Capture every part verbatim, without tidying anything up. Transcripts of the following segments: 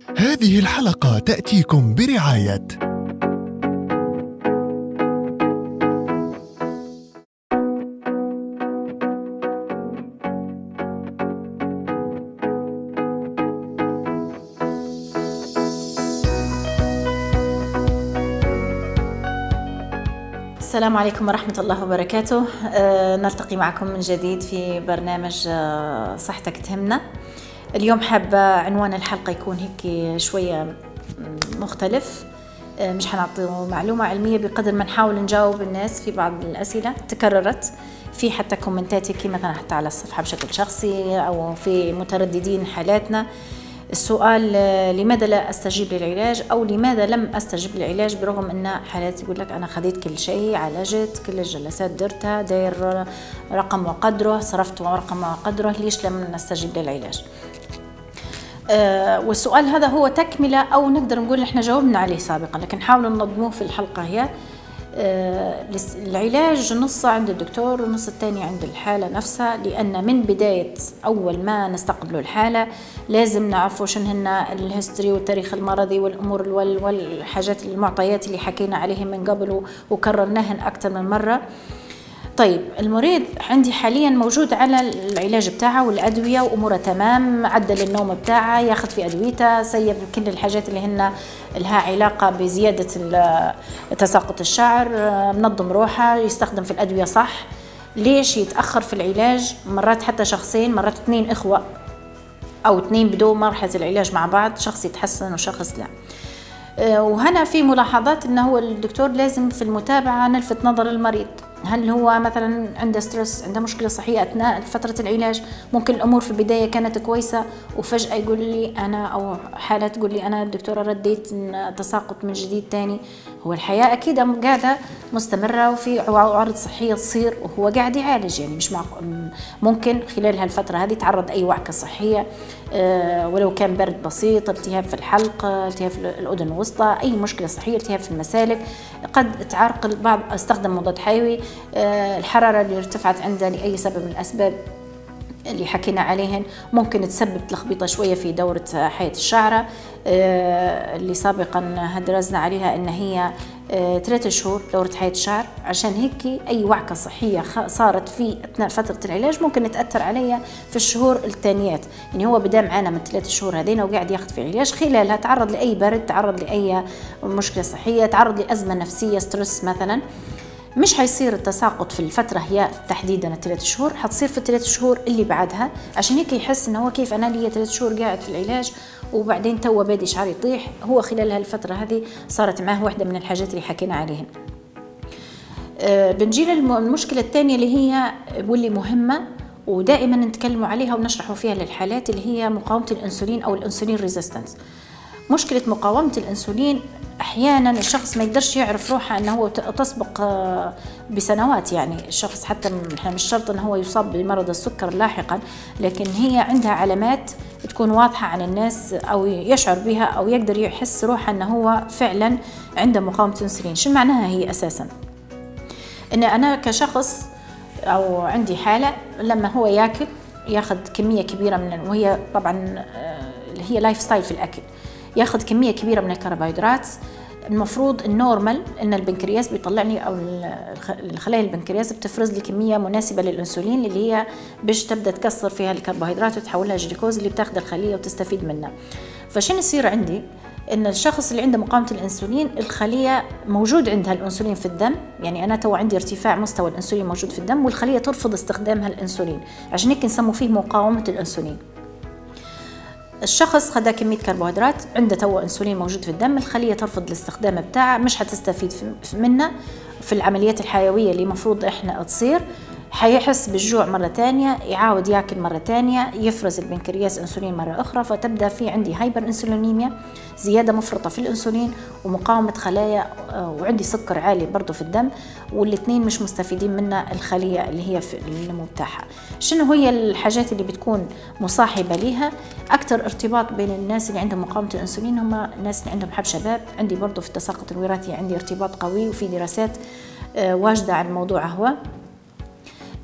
هذه الحلقة تأتيكم برعاية السلام عليكم ورحمة الله وبركاته. أه نلتقي معكم من جديد في برنامج أه صحتك تهمنا. اليوم حابة عنوان الحلقة يكون هيك شوية مختلف، أه مش حنعطي معلومة علمية بقدر ما نحاول نجاوب الناس في بعض الأسئلة تكررت في حتى كومنتات هيك مثلا حتى على الصفحة بشكل شخصي أو في مترددين حالاتنا. السؤال لماذا لا أستجيب للعلاج أو لماذا لم أستجيب للعلاج برغم أن حالات يقول لك أنا خذيت كل شيء، عالجت كل الجلسات درتها، داير رقم وقدره، صرفت رقم وقدره، ليش لم نستجيب للعلاج؟ أه والسؤال هذا هو تكملة أو نقدر نقول إحنا جاوبنا عليه سابقا، لكن حاولوا ننظموه في الحلقة. هي أه العلاج نص عند الدكتور والنص الثاني عند الحالة نفسها، لأن من بداية أول ما نستقبل الحالة لازم نعرفوا شنو هن الهيستوري والتاريخ المرضي والأمور والحاجات المعطيات اللي حكينا عليهم من قبل وكررناهن أكثر من مرة. طيب المريض عندي حاليا موجود على العلاج بتاعه والأدوية وأموره تمام، عدل النوم بتاعه، ياخذ في أدويته، سيب كل الحاجات اللي هن لها علاقة بزيادة تساقط الشعر، منظم روحه، يستخدم في الأدوية صح. ليش يتأخر في العلاج؟ مرات حتى شخصين، مرات اثنين إخوة أو اثنين بدون مرحلة العلاج مع بعض، شخص يتحسن وشخص لا. وهنا في ملاحظات انه هو الدكتور لازم في المتابعة نلفت نظر المريض، هل هو مثلا عنده ستريس، عنده مشكلة صحية أثناء فترة العلاج؟ ممكن الأمور في البداية كانت كويسة وفجأة يقول لي أنا أو حالة تقول لي أنا الدكتورة رديت تساقط من جديد تاني. هو الحياة أكيد قاعدة مستمرة وفي عوارض صحية تصير وهو قاعد يعالج، يعني مش ممكن خلال هالفترة هذه تعرض أي وعكة صحية أه ولو كان برد بسيط، التهاب في الحلق، التهاب في الأذن الوسطى، أي مشكلة صحية، التهاب في المسالك، قد تعرقل بعض، استخدم مضاد حيوي، أه الحرارة اللي ارتفعت عنده لأي سبب من الأسباب اللي حكينا عليهن ممكن تسبب تلخبيطة شوية في دورة حياة الشعرة أه اللي سابقا درسنا عليها ان هي أه ثلاثة شهور دورة حياة الشعر. عشان هيك اي وعكة صحية صارت في اثناء فترة العلاج ممكن تأثر عليها في الشهور الثانيات. يعني هو بدا معنا من ثلاث شهور هذين وقاعد ياخذ في علاج، خلالها تعرض لأي برد، تعرض لأي مشكلة صحية، تعرض لأزمة نفسية، ستريس مثلا، مش حيصير التساقط في الفترة هي تحديدا الثلاث شهور، حتصير في الثلاث شهور اللي بعدها. عشان هيك يحس انه هو كيف انا لي ثلاث شهور قاعد في العلاج وبعدين تو بادي شعري يطيح. هو خلال هالفترة هذه صارت معه واحدة من الحاجات اللي حكينا عليهن. أه بنجي للمشكلة الثانية اللي هي واللي مهمة ودائما نتكلموا عليها ونشرحوا فيها للحالات، اللي هي مقاومة الانسولين او الانسولين ريزيستنس. مشكلة مقاومة الانسولين احيانا الشخص ما يقدرش يعرف روحه انه هو تسبق بسنوات، يعني الشخص حتى احنا مش شرط انه هو يصاب بمرض السكر لاحقا، لكن هي عندها علامات تكون واضحة عن الناس او يشعر بها او يقدر يحس روحه انه هو فعلا عنده مقاومة انسولين. شو معناها هي اساسا؟ ان انا كشخص او عندي حالة لما هو ياكل ياخذ كمية كبيرة من، وهي طبعا هي لايف ستايل في الاكل، ياخذ كمية كبيرة من الكربوهيدرات. المفروض النورمال ان البنكرياس بيطلع لي او الخلايا البنكرياس بتفرز لي كمية مناسبة للانسولين اللي هي باش تبدا تكسر فيها الكربوهيدرات وتحولها جلوكوز اللي بتاخذ الخلية وتستفيد منها. فشنو يصير عندي؟ ان الشخص اللي عنده مقاومة الانسولين الخلية موجود عندها الانسولين في الدم، يعني انا تو عندي ارتفاع مستوى الانسولين موجود في الدم والخلية ترفض استخدامها الانسولين، عشان هيك نسموا فيه مقاومة الانسولين. الشخص خدا كمية كربوهيدرات، عنده تو انسولين موجود في الدم، الخلية ترفض الاستخدام بتاعه، مش هتستفيد منه في العمليات الحيوية اللي مفروض احنا تصير، حيحس بالجوع مرة تانية، يعاود ياكل مرة تانية، يفرز البنكرياس انسولين مرة اخرى، فتبدا في عندي هايبر انسولينيميا، زيادة مفرطة في الانسولين ومقاومة خلايا، وعندي سكر عالي برضو في الدم، والاثنين مش مستفيدين منها الخلية اللي هي في النمو بتاعها. شنو هي الحاجات اللي بتكون مصاحبة ليها؟ اكثر ارتباط بين الناس اللي عندهم مقاومة الانسولين هم الناس اللي عندهم حب شباب. عندي برضو في التساقط الوراثي عندي ارتباط قوي وفي دراسات واجدة عن الموضوع. هو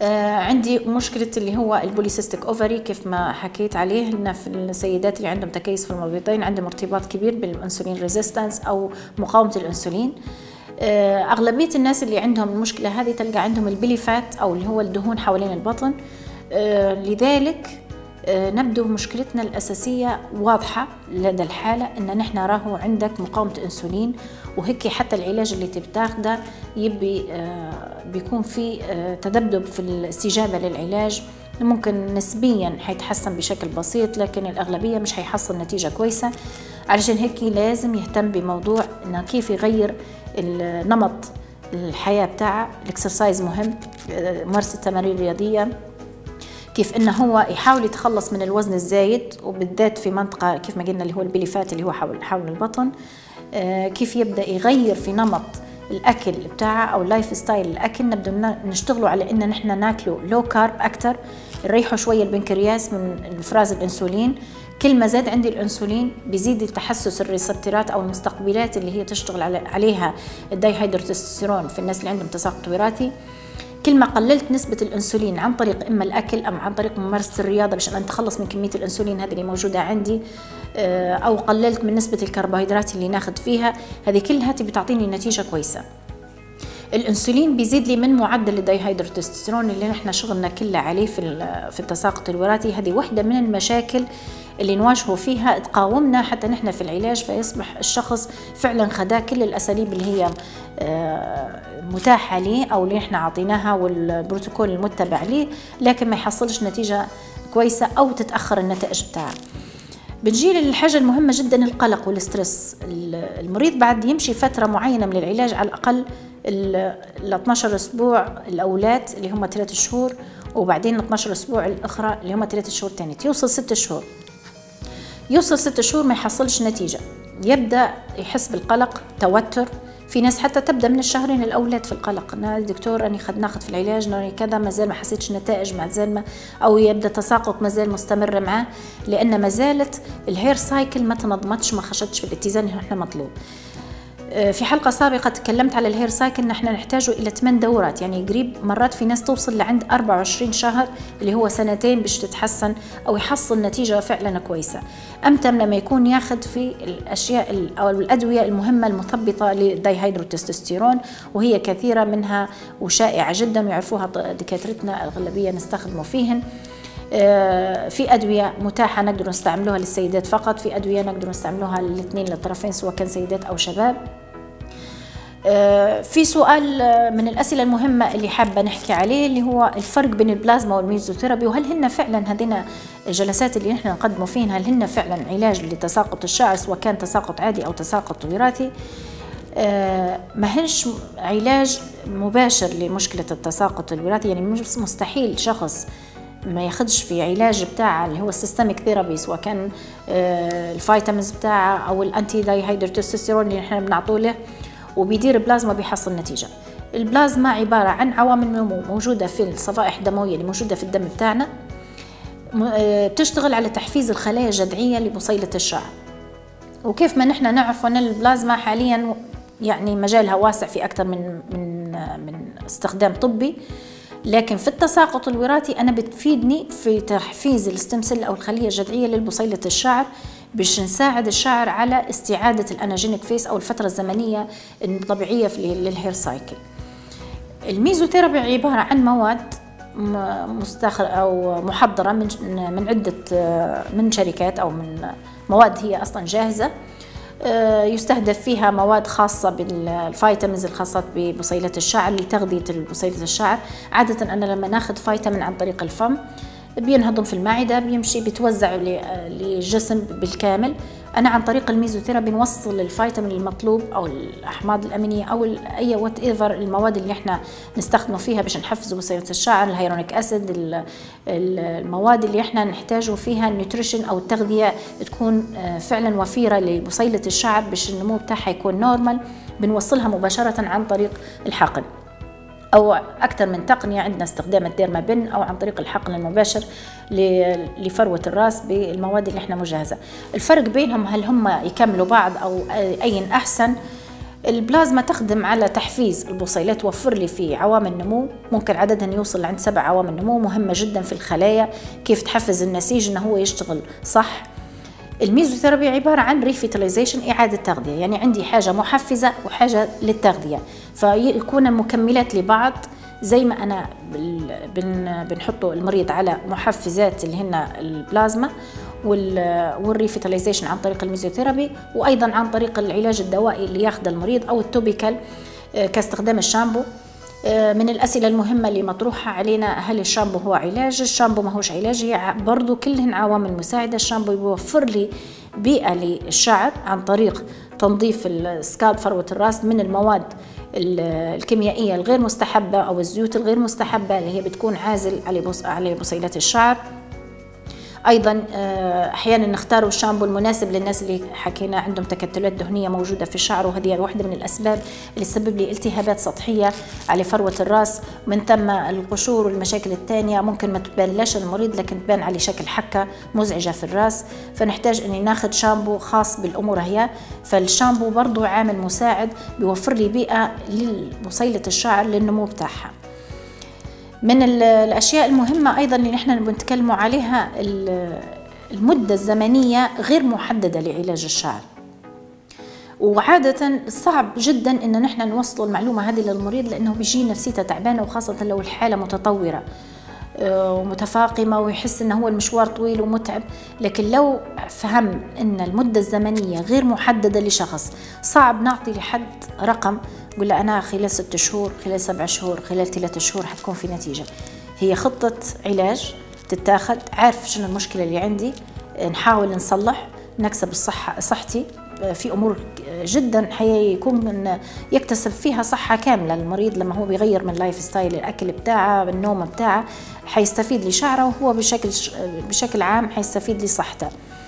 آه عندي مشكلة اللي هو البوليسيستيك اوفري، كيف ما حكيت عليه لنا في السيدات اللي عندهم تكيس في المبيضين، عندهم ارتباط كبير بالانسولين ريزيستنس او مقاومة الانسولين. آه اغلبية الناس اللي عندهم المشكلة هذه تلقى عندهم البيلي فات او اللي هو الدهون حوالين البطن. آه لذلك آه نبدو مشكلتنا الأساسية واضحة لدى الحالة إن نحن راهو عندك مقاومة أنسولين، وهيك حتى العلاج اللي تبتاخده يبي آه بيكون في آه تذبذب في الاستجابة للعلاج، ممكن نسبيا حيتحسن بشكل بسيط لكن الأغلبية مش حيحصل نتيجة كويسة. علشان هيك لازم يهتم بموضوع إنه كيف يغير النمط الحياة بتاعه. الاكسرسايز مهم، آه ممارسة تمارين رياضية، كيف انه هو يحاول يتخلص من الوزن الزايد وبالذات في منطقه كيف ما قلنا اللي هو البيلي فات اللي هو حول حول البطن. آه كيف يبدا يغير في نمط الاكل بتاعه او اللايف ستايل الاكل. نبدا نشتغلوا على ان نحن ناكله لو كارب اكثر، نريحوا شويه البنكرياس من افراز الانسولين. كل ما زاد عندي الانسولين بيزيد التحسس الريسبتورات او المستقبلات اللي هي تشتغل عليها الدايهيدروتستيرون في الناس اللي عندهم تساقط وراثي. كل ما قللت نسبة الأنسولين عن طريق إما الأكل أم عن طريق ممارسة الرياضة باش أتخلص من كمية الأنسولين هذه اللي موجودة عندي، أو قللت من نسبة الكربوهيدرات اللي ناخد فيها، هذه كلها بتعطيني نتيجة كويسة. الأنسولين بيزيد لي من معدل الدايهيدروتستيرون اللي نحن شغلنا كله عليه في في التساقط الوراثي. هذه واحدة من المشاكل اللي نواجهه فيها تقاومنا حتى نحن في العلاج، فيصبح الشخص فعلا خدا كل الأساليب اللي هي متاحة ليه أو اللي احنا عطيناها والبروتوكول المتبع ليه، لكن ما يحصلش نتيجة كويسة أو تتأخر النتائج بتاعه. بنجي للحاجة المهمة جدا، القلق والسترس. المريض بعد يمشي فترة معينة من العلاج على الأقل ال اثناشر أسبوع الأولاد اللي هم ثلاثة شهور، وبعدين ال اثناشر أسبوع الأخرى اللي هم ثلاثة شهور تاني، يوصل ستة شهور. يوصل ستة شهور ما يحصلش نتيجة، يبدأ يحس بالقلق، توتر. في ناس حتى تبدا من الشهرين الاولاد في القلق، انا دكتور اني خد ناخذ في العلاج نوري كذا ما زال ما حسيتش نتائج، ما زال ما او يبدا تساقط ما زال مستمر معاه، لان ما زالت الهير سايكل ما تنظمتش، ما خشتش في الاتزان اللي احنا مطلوب. في حلقه سابقه تكلمت على الهير سايكل، نحن نحتاجه الى ثمان دورات، يعني قريب مرات في ناس توصل لعند أربعة وعشرين شهر اللي هو سنتين باش تتحسن او يحصل نتيجه فعلا كويسه. امتى لما يكون ياخذ في الاشياء او الادويه المهمه المثبطه للدايهيدروتستيرون، وهي كثيره منها وشائعه جدا ويعرفوها دكاترتنا الاغلبيه نستخدموا فيهن. في أدوية متاحة نقدر نستعملوها للسيدات فقط، في أدوية نقدر نستعملوها للاثنين للطرفين سواء كان سيدات أو شباب. في سؤال من الأسئلة المهمة اللي حابة نحكي عليه اللي هو الفرق بين البلازما والميزوثيرابي، وهل هن فعلا هذين الجلسات اللي نحن نقدموا فيهن هل هن فعلا علاج لتساقط الشعر سواء كان تساقط عادي أو تساقط وراثي؟ ما هنش علاج مباشر لمشكلة التساقط الوراثي، يعني مستحيل شخص ما ياخدش في علاج بتاعه اللي هو السيستميك ثيرابي سواء كان الفيتامينز بتاعه او الانتي دايهيدروتستيرون اللي احنا بنعطوه له وبيدير بلازما بيحصل نتيجه. البلازما عباره عن عوامل نمو موجوده في الصفائح الدمويه اللي موجوده في الدم بتاعنا، بتشتغل على تحفيز الخلايا الجذعيه لبصيله الشعر. وكيف ما نحن نعرف ان البلازما حاليا يعني مجالها واسع في اكثر من من من استخدام طبي، لكن في التساقط الوراثي أنا بتفيدني في تحفيز الستم سيل أو الخلية الجذعية لبصيلة الشعر باش نساعد الشعر على استعادة الأناجينيك فيس أو الفترة الزمنية الطبيعية للهير سايكل. الميزوثيرابي عبارة عن مواد مستخر أو محضرة من من عدة من شركات أو من مواد هي أصلا جاهزة، يستهدف فيها مواد خاصة بالفيتامينز الخاصة ببصيلة الشعر لتغذية بصيلة الشعر. عادة أنا لما ناخذ فيتامين عن طريق الفم بينهضم في المعدة بيمشي بيتوزع للجسم بالكامل. أنا عن طريق الميزوثيرابي بنوصل الفيتامين المطلوب أو الأحماض الأمينية أو أي وات ايفر المواد اللي احنا نستخدمه فيها باش نحفز بصيلة الشعر، الهيرونيك أسيد، المواد اللي احنا نحتاجه فيها النيوتريشن أو التغذية تكون فعلا وفيرة لبصيلة الشعر باش النمو بتاعها يكون نورمال، بنوصلها مباشرة عن طريق الحقن أو أكثر من تقنية. عندنا استخدام الديرمابين أو عن طريق الحقن المباشر لفروة الرأس بالمواد اللي احنا مجهزة. الفرق بينهم هل هم يكملوا بعض أو أي أحسن؟ البلازما تخدم على تحفيز البصيلات، توفر لي فيه عوامل نمو، ممكن عددهن يوصل لعند سبع عوامل نمو مهمة جدا في الخلايا، كيف تحفز النسيج انه هو يشتغل صح. الميزوثيرابي عبارة عن ريفيتاليزيشن، إعادة تغذية، يعني عندي حاجة محفزة وحاجة للتغذية، فيكون المكملات لبعض. زي ما أنا بن بنحطه المريض على محفزات اللي هن البلازما والريفيتاليزيشن عن طريق الميزوثيرابي، وأيضا عن طريق العلاج الدوائي اللي ياخذ المريض أو التوبيكال كاستخدام الشامبو. من الأسئلة المهمة اللي مطروحة علينا، هل الشامبو هو علاج؟ الشامبو ما هوش علاج، هي برضو كلهن عوامل مساعدة. الشامبو يوفر لي بيئة للشعر عن طريق تنظيف السكالب فروة الراس من المواد الكيميائية الغير مستحبة أو الزيوت الغير مستحبة اللي هي بتكون عازل على بصيلات الشعر. ايضا احيانا نختاروا الشامبو المناسب للناس اللي حكينا عندهم تكتلات دهنيه موجوده في الشعر، وهذه واحده من الاسباب اللي تسبب لي التهابات سطحيه على فروه الراس، من ثم القشور والمشاكل الثانيه ممكن ما تبانلاش المريض لكن تبان عليه شكل حكه مزعجه في الراس، فنحتاج اني ناخذ شامبو خاص بالامور هي. فالشامبو برضو عامل مساعد بيوفر لي بيئه لبصيله الشعر للنمو بتاعها. من الأشياء المهمة أيضا اللي نحن بنتكلموا عليها المدة الزمنية غير محددة لعلاج الشعر، وعادة صعب جدا إن نحن نوصل المعلومة هذه للمريض لأنه بيجي نفسيته تعبانة، وخاصة لو الحالة متطورة ومتفاقمة ويحس إنه هو المشوار طويل ومتعب. لكن لو فهم إن المدة الزمنية غير محددة لشخص، صعب نعطي لحد رقم قل له أنا خلال ست شهور، خلال سبع شهور، خلال ثلاثة شهور حتكون في نتيجة. هي خطة علاج تتاخد، عارف شنو المشكلة اللي عندي، نحاول نصلح، نكسب الصحة صحتي في أمور جدا حيكون يكتسب فيها صحة كاملة. المريض لما هو بيغير من لايف ستايل، الأكل بتاعه، النوم بتاعه، حيستفيد لشعره، وهو بشكل بشكل عام حيستفيد لصحته.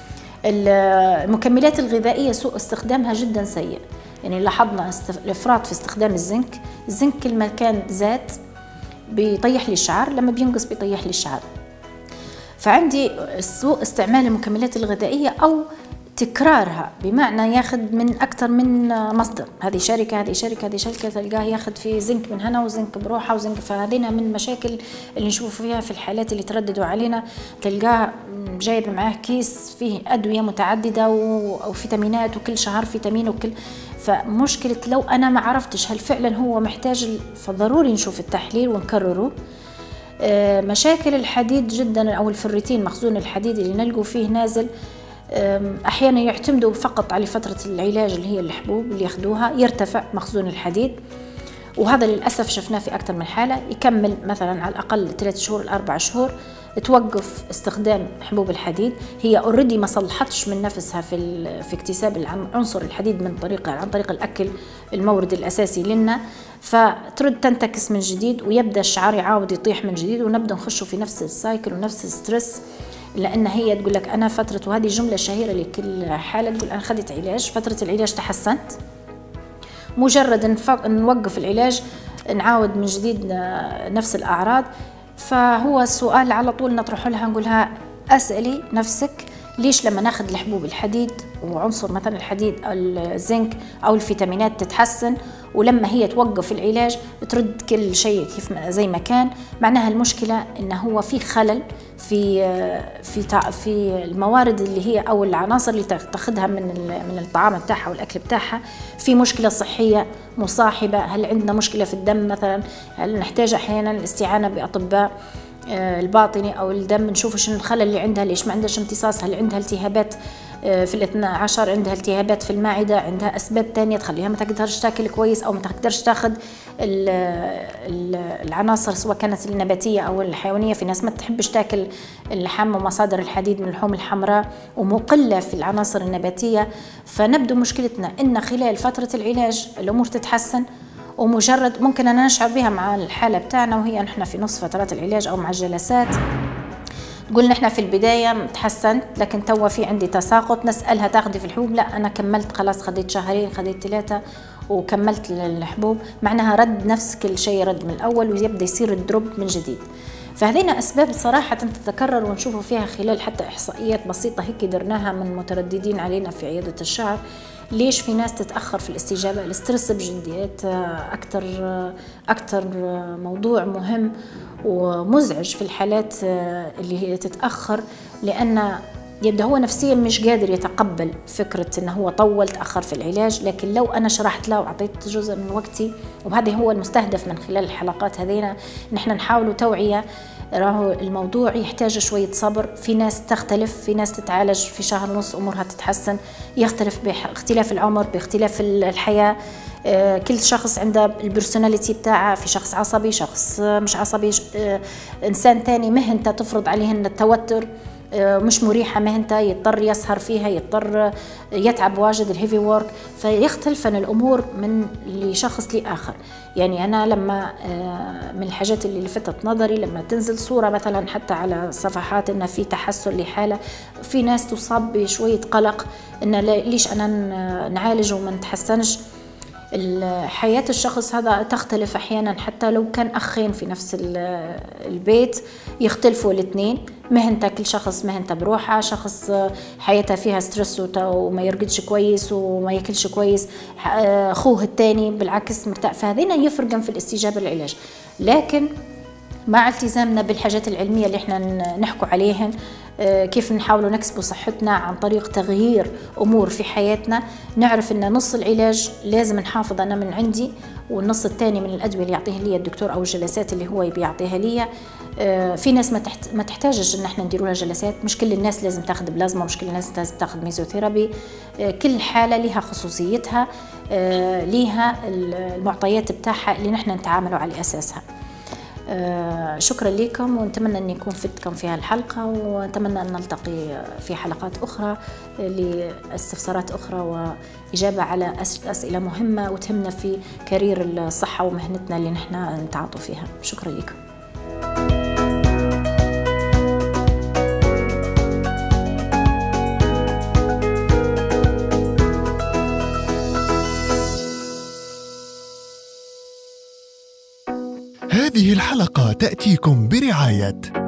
المكملات الغذائية سوء استخدامها جدا سيء، يعني لاحظنا الافراط في استخدام الزنك. الزنك كل ما كان زاد بيطيح لي الشعر، لما بينقص بيطيح لي الشعر. فعندي سوء استعمال المكملات الغذائية أو تكرارها، بمعنى ياخذ من أكثر من مصدر، هذه شركة هذه شركة هذه شركة، تلقاه ياخذ في زنك من هنا وزنك بروحه وزنك. فهذينا من المشاكل اللي نشوف فيها في الحالات اللي ترددوا علينا، تلقاه جايب معاه كيس فيه أدوية متعددة وفيتامينات، وكل شهر فيتامين وكل. فمشكلة لو أنا ما عرفتش هل فعلا هو محتاج، فضروري نشوف التحليل ونكرره. مشاكل الحديد جدا أو الفريتين، مخزون الحديد اللي نلقوا فيه نازل، أحيانا يعتمدوا فقط على فترة العلاج اللي هي الحبوب اللي ياخدوها، يرتفع مخزون الحديد، وهذا للأسف شفناه في أكثر من حالة. يكمل مثلا على الأقل ثلاث شهور لأربع شهور، توقف استخدام حبوب الحديد. هي اوريدي ما صلحتش من نفسها في في اكتساب عنصر الحديد من طريق عن طريق الأكل، المورد الأساسي لنا، فترد تنتكس من جديد، ويبدأ الشعر يعاود يطيح من جديد، ونبدأ نخش في نفس السايكل ونفس الستريس. لأن هي تقول لك أنا فترة، وهذه جملة شهيرة لكل حالة، تقول أنا أخذت علاج، فترة العلاج تحسنت، مجرد نوقف العلاج نعاود من جديد نفس الأعراض. فهو السؤال على طول نطرحه لها، نقولها أسألي نفسك ليش لما ناخذ الحبوب الحديد وعنصر مثلا الحديد أو الزنك أو الفيتامينات تتحسن، ولما هي توقف العلاج ترد كل شيء كيف زي ما كان؟ معناها المشكلة إنه هو في خلل في في في الموارد اللي هي أو العناصر اللي تاخذها من من الطعام بتاعها والأكل بتاعها، في مشكلة صحية مصاحبة. هل عندنا مشكلة في الدم مثلا؟ هل نحتاج أحيانا الاستعانة بأطباء الباطني أو الدم، نشوف شنو الخلل اللي عندها، ليش ما عندهاش امتصاص، هل عندها التهابات في الاثنى عشر، عندها التهابات في المعدة، عندها أسباب تانية تخليها ما تقدرش تاكل كويس أو ما تقدرش تاخذ العناصر سواء كانت النباتية أو الحيوانية. في ناس ما تحبش تاكل اللحم ومصادر الحديد من اللحوم الحمراء، ومقلة في العناصر النباتية. فنبدو مشكلتنا إن خلال فترة العلاج الأمور تتحسن، ومجرد ممكن أنا نشعر بها مع الحالة بتاعنا وهي نحن في نصف فترات العلاج أو مع الجلسات، قلنا احنا في البداية تحسنت لكن توا في عندي تساقط، نسألها تاخدي في الحبوب؟ لا أنا كملت خلاص، خديت شهرين خديت ثلاثة وكملت الحبوب، معناها رد نفس كل شيء رد من الأول ويبدأ يصير الدروب من جديد. فهذينا أسباب صراحة تتكرر ونشوفوا فيها خلال حتى إحصائيات بسيطة هيك درناها من مترددين علينا في عيادة الشعر، ليش في ناس تتأخر في الاستجابة؟ الاسترس بجديات أكتر أكتر موضوع مهم ومزعج في الحالات اللي هي تتأخر، لأن يبدأ هو نفسيا مش قادر يتقبل فكرة إنه هو طول تأخر في العلاج. لكن لو أنا شرحت له وأعطيت جزء من وقتي، وهذا هو المستهدف من خلال الحلقات هذينا، نحن نحاول توعية. راهو الموضوع يحتاج شوية صبر. في ناس تختلف، في ناس تتعالج في شهر ونص أمورها تتحسن، يختلف باختلاف العمر، باختلاف الحياة. كل شخص عنده البرسوناليتي بتاعه، في شخص عصبي، شخص مش عصبي، إنسان تاني مهنته تفرض عليه أن التوتر مش مريحة، مهنته يضطر يسهر فيها، يضطر يتعب واجد الهيفي وورك، فيختلف عن الأمور من لشخص لآخر. يعني أنا لما من الحاجات اللي لفتت نظري لما تنزل صورة مثلا حتى على صفحات إن في تحسن لحالة، في ناس تصاب بشوية قلق إن ليش أنا نعالج وما نتحسنش. حياة الشخص هذا تختلف أحيانا، حتى لو كان أخين في نفس البيت يختلفوا الاثنين. مهنته كل شخص مهنته بروحه، شخص حياته فيها ستريس وما يرقدش كويس وما ياكلش كويس، أخوه الثاني بالعكس مرتاح، فهذين يفرقن في الاستجابة للعلاج. لكن مع التزامنا بالحاجات العلمية اللي احنا نحكوا عليهن، كيف نحاولوا نكسبوا صحتنا عن طريق تغيير أمور في حياتنا، نعرف أن نص العلاج لازم نحافظ أنا من عندي، والنص الثاني من الأدوية اللي يعطيها لي الدكتور أو الجلسات اللي هو بيعطيها لي. في ناس ما تحت ما تحتاجش ان احنا نديروا لها جلسات، مش كل الناس لازم تاخذ بلازما، مش كل الناس لازم تاخذ ميزوثيرابي. كل حالة لها خصوصيتها، لها المعطيات بتاعها اللي نحن نتعاملوا على أساسها. آه شكرا لكم، ونتمنى أن يكون فدتكم في هالحلقة، ونتمنى أن نلتقي في حلقات أخرى لاستفسارات أخرى وإجابة على أسئلة مهمة وتهمنا في كارير الصحة ومهنتنا اللي نحن نتعاطوا فيها. شكرا لكم. هذه الحلقة تأتيكم برعاية